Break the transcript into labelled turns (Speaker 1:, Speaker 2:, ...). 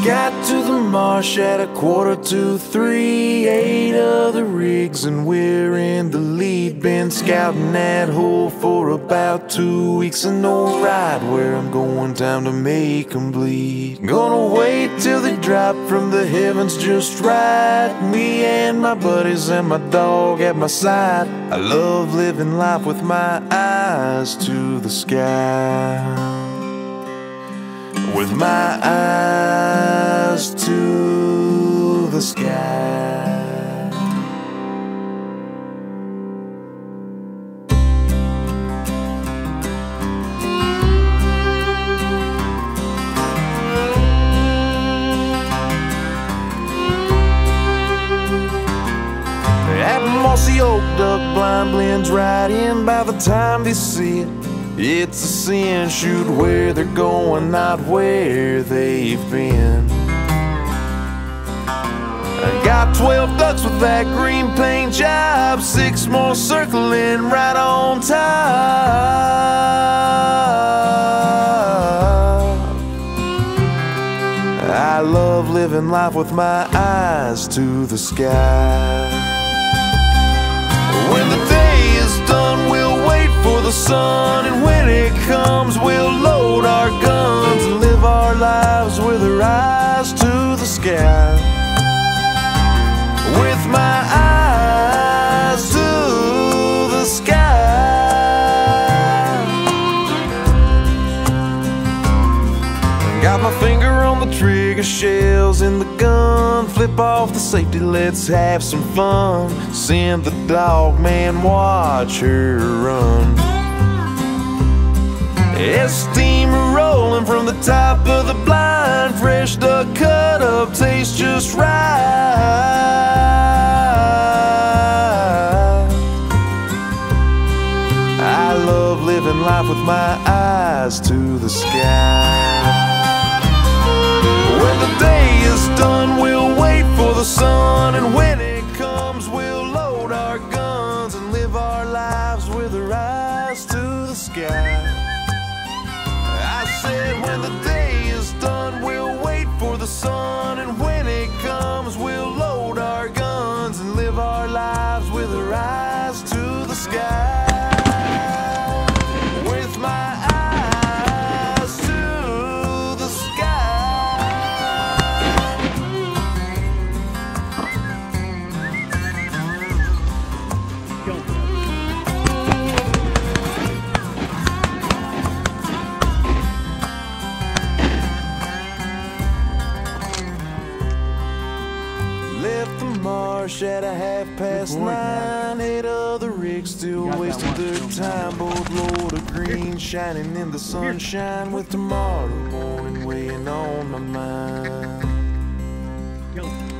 Speaker 1: Got to the marsh at 2:45, 8 other rigs and we're in the lead. Been scouting that hole for about 2 weeks and no ride where I'm going, time to make 'em bleed. Gonna wait till they drop from the heavens just right. Me and my buddies and my dog at my side. I love living life with my eyes to the sky. With my eyes to the sky. That mossy oak duck blind blends right in. By the time they see it, it's a sin. Shoot where they're going, not where they've been. I got 12 ducks with that green paint job, 6 more circling right on top. I love living life with my eyes to the sky. When the day is done, we'll wait for the sun, and when it comes, we'll load our guns and live our lives with our eyes to the sky. With my eyes to the sky. Got my finger on the trigger, shells in the gun. Flip off the safety, let's have some fun. Send the dog man, watch her run. It's steam rolling from the top of the blind. Fresh duck cut up, tastes just right. I love living life with my eyes to the sky. When the day is done, we'll wait for the sun, and when it comes, we'll load our guns and live our lives with our eyes to the sky. I said when the day is done, we'll wait for the sun, and when it comes, we'll load our guns and live our lives with our eyes to the sky. With my eyes to the sky. Left the marsh at 9:30. 8 other rigs still wasting their time. Both load of green, shining in the sunshine, with tomorrow morning weighing on my mind.